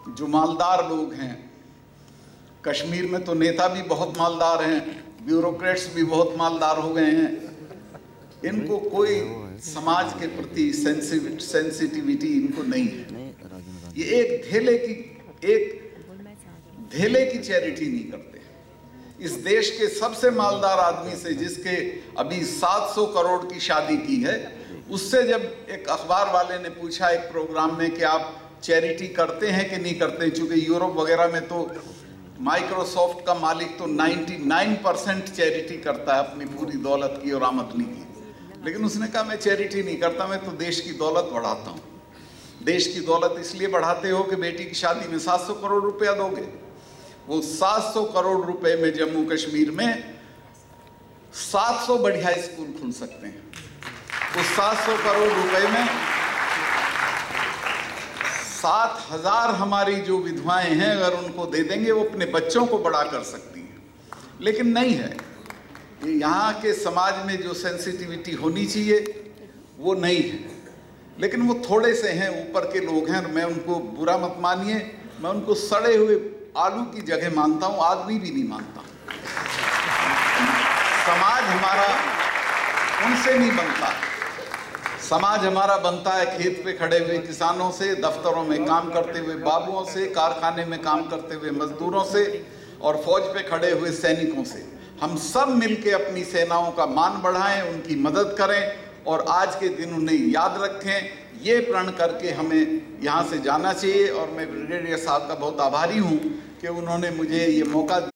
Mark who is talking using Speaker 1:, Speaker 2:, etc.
Speaker 1: जो मालदार लोग हैं, कश्मीर में तो नेता भी बहुत मालदार हैं, ब्यूरोक्रेट्स भी बहुत मालदार हो गए हैं, इनको कोई समाज के प्रति सेंसिटिविटी इनको नहीं है। ये एक धेले की चैरिटी नहीं करते। इस देश के सबसे मालदार आदमी से, जिसके अभी 700 करोड़ की शादी की है, उससे जब एक अखबार वाले ने पूछा एक प्रोग्राम में कि आप चैरिटी करते हैं कि नहीं करते, चूंकि यूरोप वगैरह में तो माइक्रोसॉफ्ट का मालिक तो 99% चैरिटी करता है अपनी पूरी दौलत की और आमदनी की, लेकिन उसने कहा मैं चैरिटी नहीं करता, मैं तो देश की दौलत बढ़ाता हूँ। देश की दौलत इसलिए बढ़ाते हो कि बेटी की शादी में 700 करोड़ रुपया दोगे। वो 700 करोड़ रुपए में जम्मू कश्मीर में 700 बढ़िया स्कूल खुल सकते हैं। उस 700 करोड़ रुपए में 7,000 हमारी जो विधवाएं हैं, अगर उनको दे देंगे, वो अपने बच्चों को बड़ा कर सकती हैं। लेकिन नहीं है, यहाँ के समाज में जो सेंसिटिविटी होनी चाहिए वो नहीं है। लेकिन वो थोड़े से हैं, ऊपर के लोग हैं, और मैं उनको बुरा मत मानिए, मैं उनको सड़े हुए आलू की जगह मानता हूँ, आदमी भी नहीं मानता। समाज हमारा उनसे नहीं बनता। समाज हमारा बनता है खेत पे खड़े हुए किसानों से, दफ्तरों में काम करते हुए बाबुओं से, कारखाने में काम करते हुए मजदूरों से, और फौज पे खड़े हुए सैनिकों से। हम सब मिलके अपनी सेनाओं का मान बढ़ाएं, उनकी मदद करें, और आज के दिन उन्हें याद रखें। ये प्रण करके हमें यहाँ से जाना चाहिए। और मैं ब्रिगेडियर साहब का बहुत आभारी हूँ कि उन्होंने मुझे ये मौका